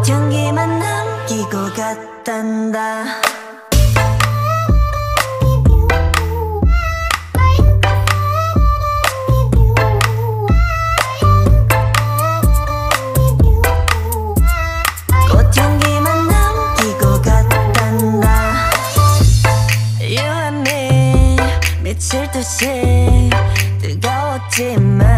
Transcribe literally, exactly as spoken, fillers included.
향기만 남기고 갔단다. 꽃향기만 남기고 갔단다. You and me 미칠 듯이 뜨거웠지만